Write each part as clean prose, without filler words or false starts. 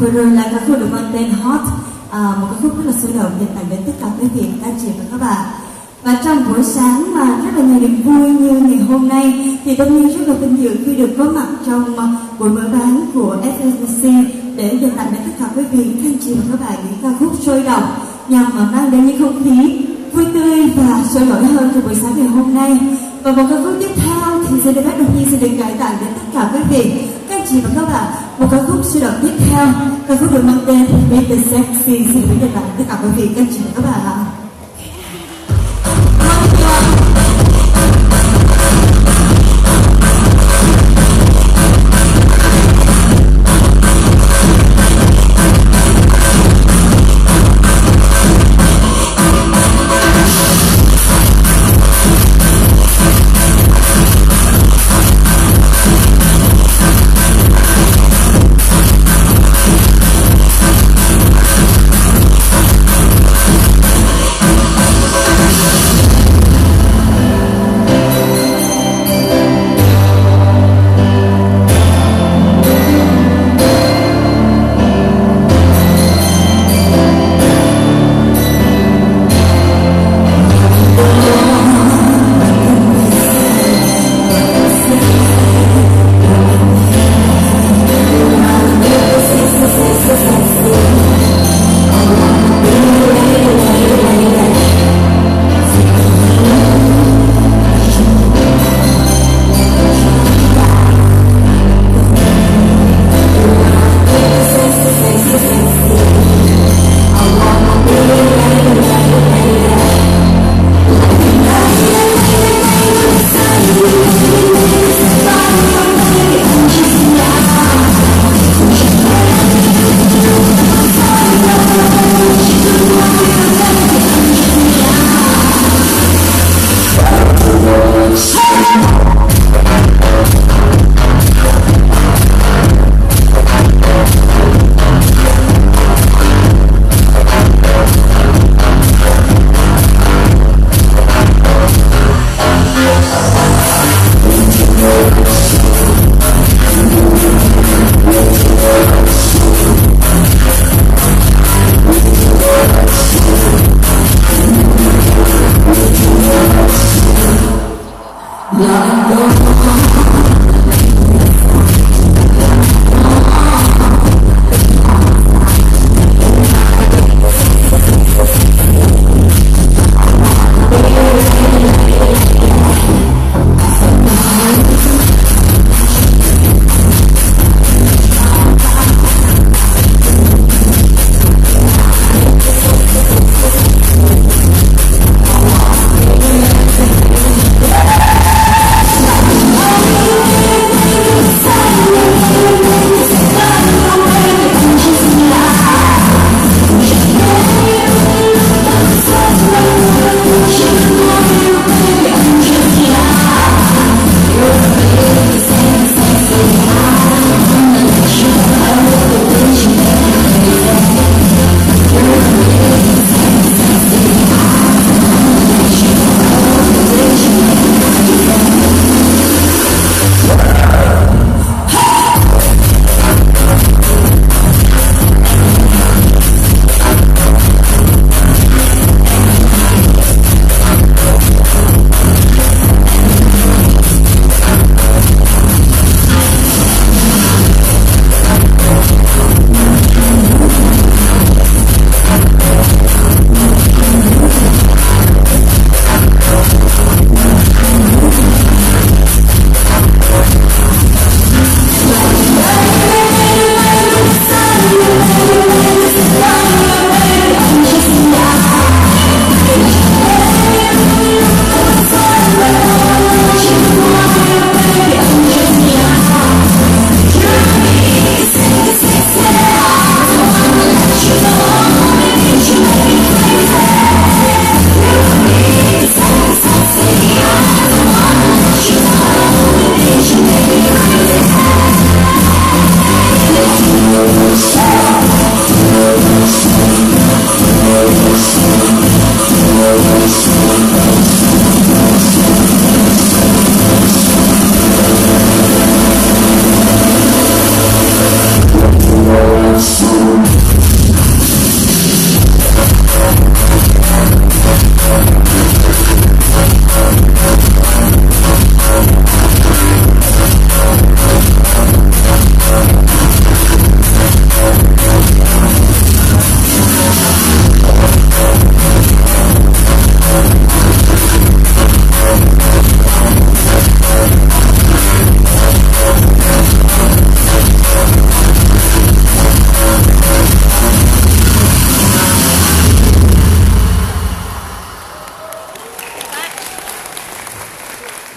vừa rồi là ca khúc được mang tên Hot, một ca khúc rất là sôi động dành tặng đến tất cả quý vị, các chị và các bạn. Và trong buổi sáng mà rất là nhiều niềm vui như ngày hôm nay thì Tâm Nhi rất là vinh dự khi được có mặt trong buổi mở bán của FSBC để dành tặng đến tất cả quý vị, các chị và các bạn những ca khúc sôi động nhằm mang đến những không khí vui tươi và sôi nổi hơn trong buổi sáng ngày hôm nay. Và một ca khúc tiếp theo thì sẽ được Đồng Nhi sẽ được gửi tặng đến tất cả quý vị, các chị và các bạn một ca khúc sôi động tiếp theo, ca khúc được mang tên Be The Sexy. Xin gửi tặng tất cả quý vị, các chị và các bạn ạ. Say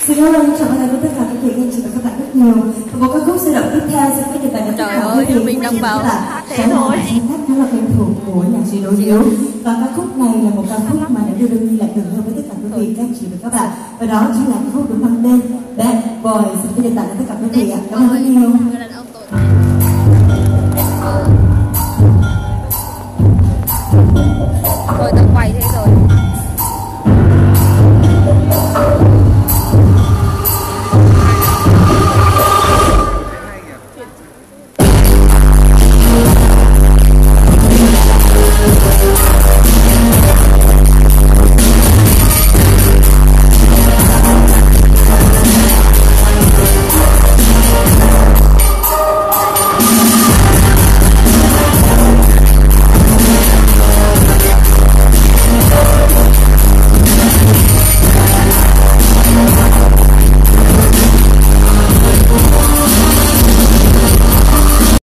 Xin cảm ơn chào mừng tất cả các vị anh chị và các bạn rất nhiều. Và một ca khúc sôi động tiếp theo sẽ được tặng đến tất cả quý vị mình đọc vào sẽ là một sáng tác khá là quen thuộc của nhạc sĩ Đỗ Hiếu. Và ca khúc này là một ca khúc mà đã đưa đương nhiên lại gần hơn với tất cả quý vị các anh chị và các bạn. Và đó chính là ca khúc được mang tên Bad Boy. Xin được tặng đến tất cả quý vị ạ. Cảm ơn rất nhiều.